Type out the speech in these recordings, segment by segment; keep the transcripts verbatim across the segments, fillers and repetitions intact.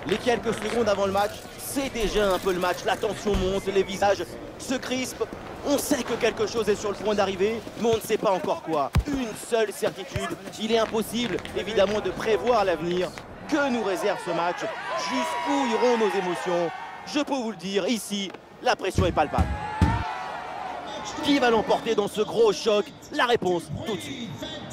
Les quelques secondes avant le match, c'est déjà un peu le match. La tension monte, les visages se crispent. On sait que quelque chose est sur le point d'arriver, mais on ne sait pas encore quoi. Une seule certitude, il est impossible, évidemment, de prévoir l'avenir. Que nous réserve ce match? Jusqu'où iront nos émotions? Je peux vous le dire, ici, la pression est palpable. Qui va l'emporter dans ce gros choc? La réponse, tout de suite.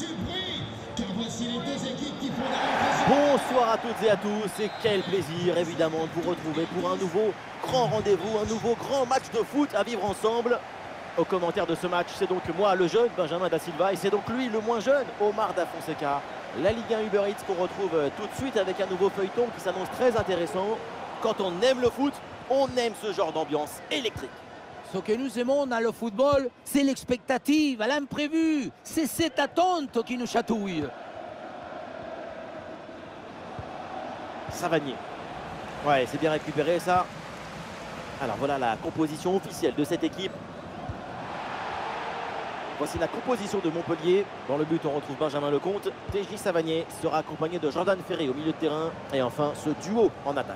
Bonsoir à toutes et à tous, et quel plaisir évidemment de vous retrouver pour un nouveau grand rendez-vous, un nouveau grand match de foot à vivre ensemble. Au commentaire de ce match, c'est donc moi le jeune Benjamin Da Silva et c'est donc lui le moins jeune, Omar Da Fonseca. La Ligue un Uber Eats qu'on retrouve tout de suite avec un nouveau feuilleton qui s'annonce très intéressant. Quand on aime le foot, on aime ce genre d'ambiance électrique. Ce que nous aimons dans le football, c'est l'expectative, l'imprévu. C'est cette attente qui nous chatouille. Savanier. Ouais, c'est bien récupéré ça. Alors voilà la composition officielle de cette équipe. Voici la composition de Montpellier. Dans le but, on retrouve Benjamin Lecomte. T J Savanier sera accompagné de Jordan Ferré au milieu de terrain. Et enfin, ce duo en attaque.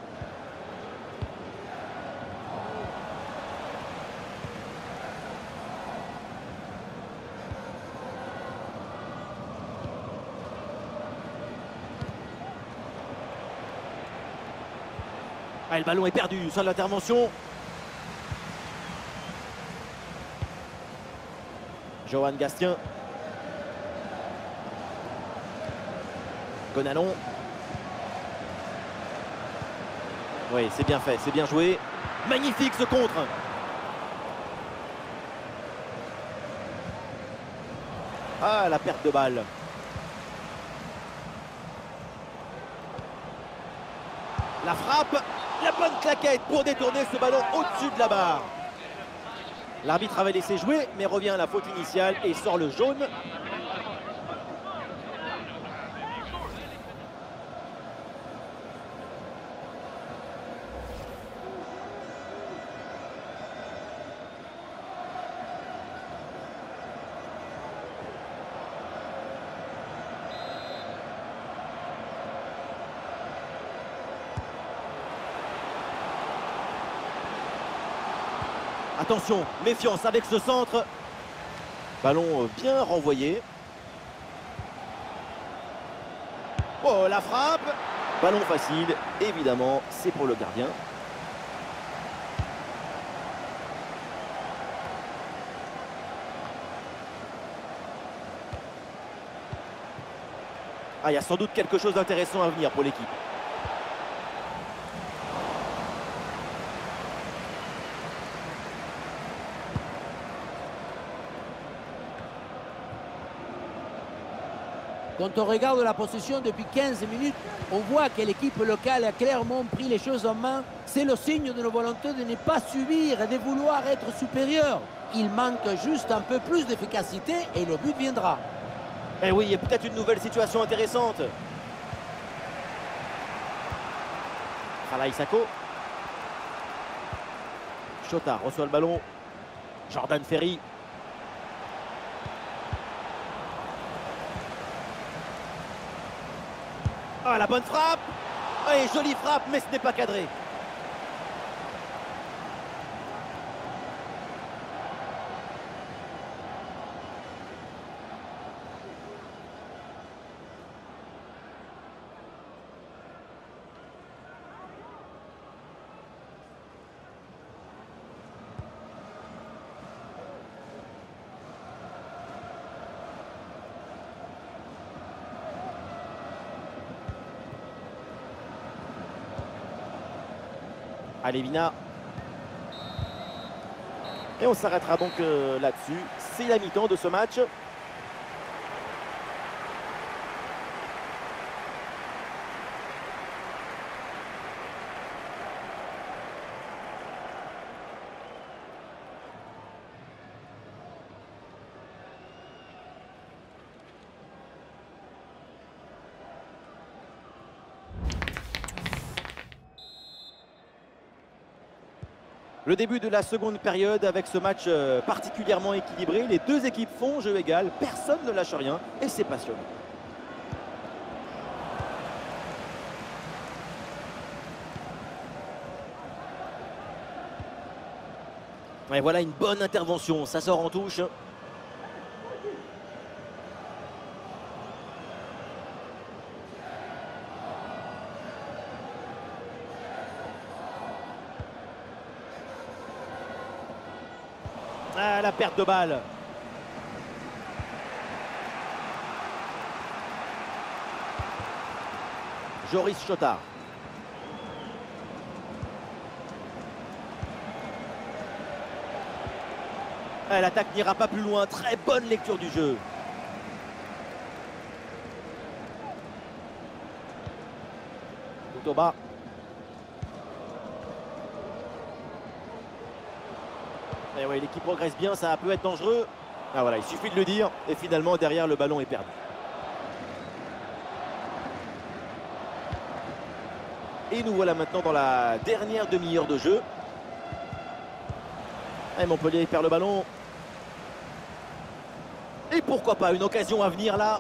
Ah, le ballon est perdu, sans l'intervention. Johan Gastien. Gonalon. Oui, c'est bien fait, c'est bien joué. Magnifique ce contre. Ah, la perte de balle. La frappe. La bonne claquette pour détourner ce ballon au-dessus de la barre. L'arbitre avait laissé jouer, mais revient à la faute initiale et sort le jaune. Attention, méfiance avec ce centre. Ballon bien renvoyé. Oh, la frappe. Ballon facile, évidemment, c'est pour le gardien. Ah, il y a sans doute quelque chose d'intéressant à venir pour l'équipe. Quand on regarde la possession depuis quinze minutes, on voit que l'équipe locale a clairement pris les choses en main. C'est le signe de la volonté de ne pas subir et de vouloir être supérieur. Il manque juste un peu plus d'efficacité et le but viendra. Eh oui, il y a peut-être une nouvelle situation intéressante. Fala Isako. Chota reçoit le ballon. Jordan Ferry. Ah, la bonne frappe. Et jolie frappe, mais ce n'est pas cadré. Allez, Vina. Et on s'arrêtera donc euh, là-dessus. C'est la mi-temps de ce match. Le début de la seconde période avec ce match particulièrement équilibré. Les deux équipes font jeu égal, personne ne lâche rien et c'est passionnant. Et voilà une bonne intervention, ça sort en touche. Ah, la perte de balle. Joris Chotard. Ah, l'attaque n'ira pas plus loin. Très bonne lecture du jeu. Tout au bas. Et ouais, l'équipe progresse bien, ça peut être dangereux. Ah voilà, il suffit de le dire. Et finalement, derrière, le ballon est perdu. Et nous voilà maintenant dans la dernière demi-heure de jeu. Et Montpellier perd le ballon. Et pourquoi pas une occasion à venir là.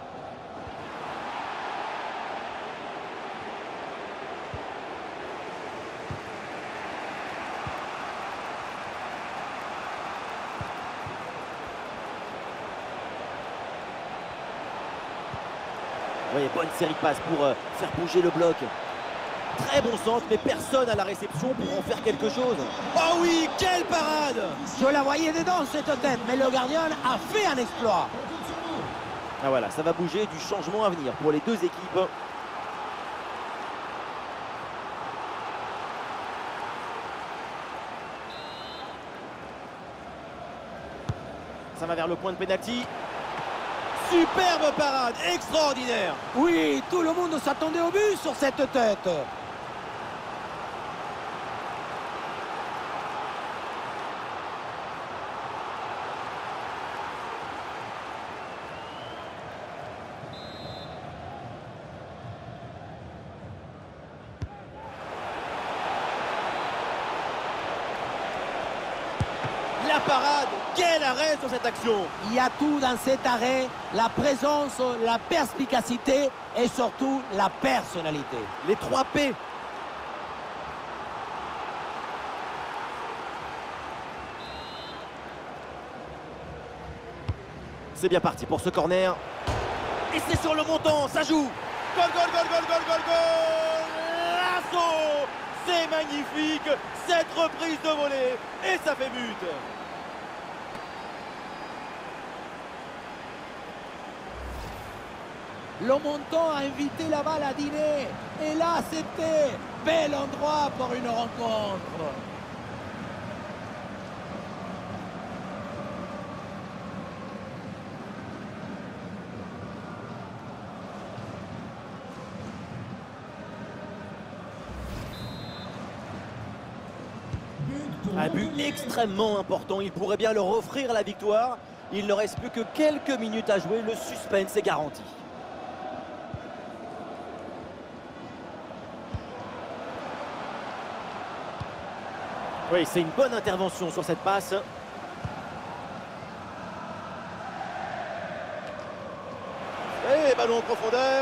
Vous voyez, bonne série de passes pour euh, faire bouger le bloc. Très bon centre, mais personne à la réception pour en faire quelque chose. Oh oui, quelle parade! Je la voyais dedans cette tête, mais le gardien a fait un exploit. Ah voilà, ça va bouger, du changement à venir pour les deux équipes. Ça va vers le point de pénalty. Superbe parade, extraordinaire. Oui, tout le monde s'attendait au but sur cette tête. La parade, quel arrêt sur cette action! Il y a tout dans cet arrêt, la présence, la perspicacité et surtout la personnalité. Les trois P. C'est bien parti pour ce corner. Et c'est sur le montant, ça joue. Goal, goal, goal, goal, goal, goal, goal. L'assaut. C'est magnifique, cette reprise de volée. Et ça fait but. Le montant a invité la balle à dîner. Et là, c'était bel endroit pour une rencontre. Un but extrêmement important, il pourrait bien leur offrir la victoire. Il ne reste plus que quelques minutes à jouer, le suspense est garanti. Oui, c'est une bonne intervention sur cette passe. Et ballon en profondeur.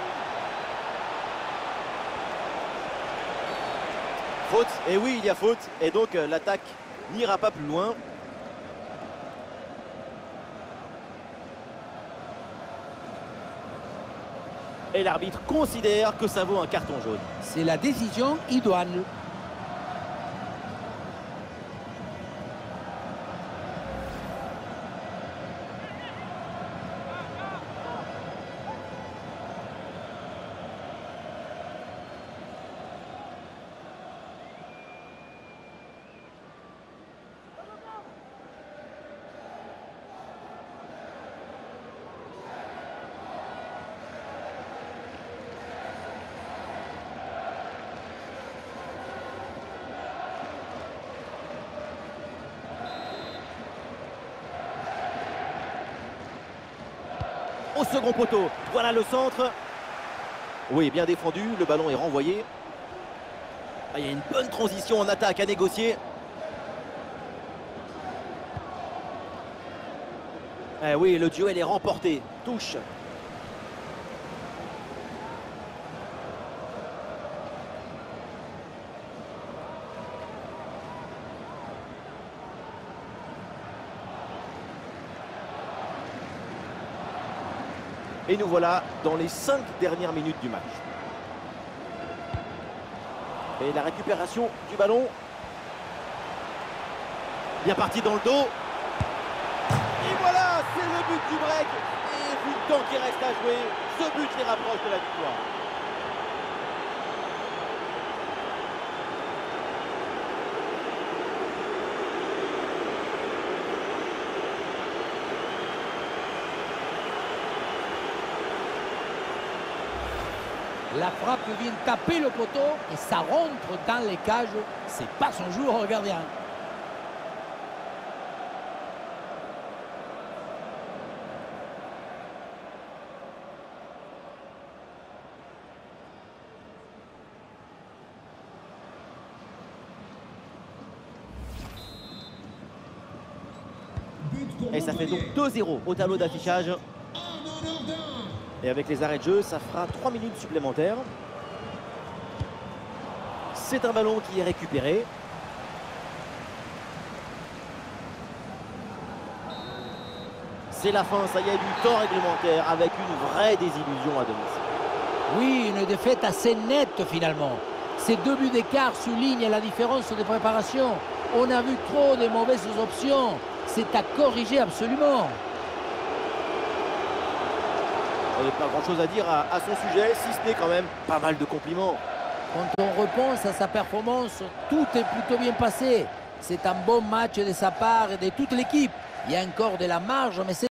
Faute, et oui, il y a faute. Et donc euh, l'attaque n'ira pas plus loin. Et l'arbitre considère que ça vaut un carton jaune. C'est la décision idoine. Au second poteau, voilà le centre. Oui, bien défendu, le ballon est renvoyé. Ah, il y a une bonne transition en attaque à négocier. Ah, oui, le duel est remporté. Touche. Et nous voilà dans les cinq dernières minutes du match. Et la récupération du ballon. Bien parti dans le dos. Et voilà, c'est le but du break. Et vu le temps qui reste à jouer, ce but les rapproche de la victoire. La frappe vient taper le poteau et ça rentre dans les cages. C'est pas son jour au gardien. Et ça fait donc deux zéro au tableau d'affichage. Et avec les arrêts de jeu, ça fera trois minutes supplémentaires. C'est un ballon qui est récupéré. C'est la fin, ça y est, du temps réglementaire avec une vraie désillusion à domicile. Oui, une défaite assez nette finalement. Ces deux buts d'écart soulignent la différence de préparation. On a vu trop de mauvaises options. C'est à corriger absolument. Il n'y a pas grand chose à dire à, à son sujet, si ce n'est quand même pas mal de compliments. Quand on repense à sa performance, tout est plutôt bien passé. C'est un bon match de sa part et de toute l'équipe. Il y a encore de la marge, mais c'est